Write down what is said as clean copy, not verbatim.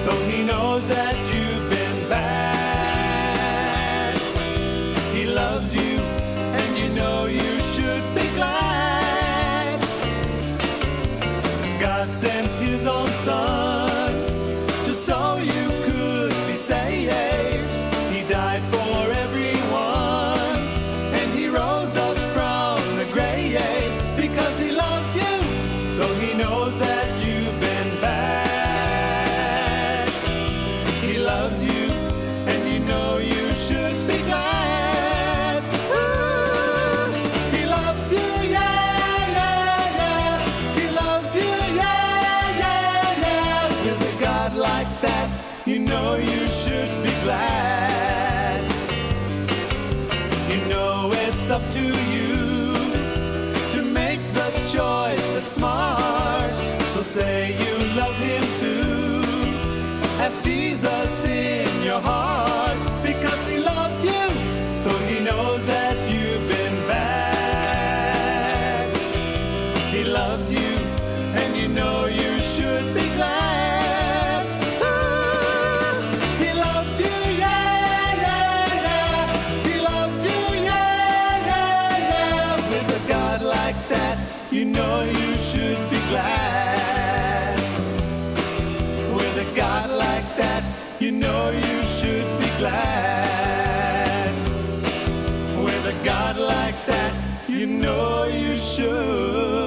though he knows that you've been bad. He loves you, and you know you should be glad. God sent his own son just so you could be saved. He died for everyone, and he rose up from the grave because he loves you, though he knows that you've been bad. He loves you, and you know you should be glad. Ooh, he loves you, yeah, yeah, yeah. He loves you, yeah, yeah, yeah. With a God like that, you know you should be glad. You know it's up to you to make the choice that's smart. So say you love him too. Ask Jesus in your heart, because he loves you, though he knows that you've been bad. He loves you, and you know you should be glad. Ooh, he loves you, yeah, yeah, yeah. He loves you, yeah, yeah, yeah. With a God like that, you know you should be glad. With a God like that, you know you should be glad. With a God like that, you know you should.